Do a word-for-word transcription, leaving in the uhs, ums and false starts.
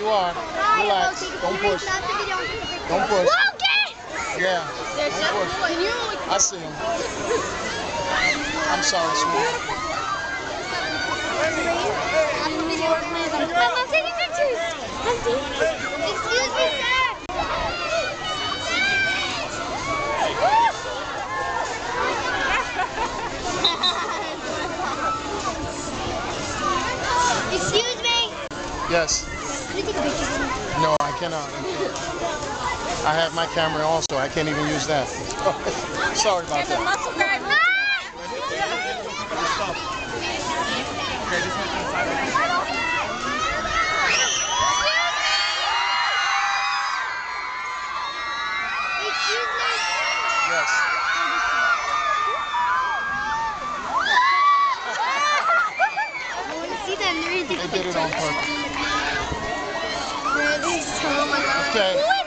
are. Relax. Don't push. Don't push. Logan! Yeah. Don't push. I see him. I'm sorry, sweetie. I'm taking pictures. Excuse me, sir. Excuse me. Yes. Can you take a picture? No, I cannot. I can't. I have my camera also. I can't even use that. Sorry about that. Muscle guard. No! Excuse me. Yes. I want to see that. They did it on purpose. Oh my God. Okay.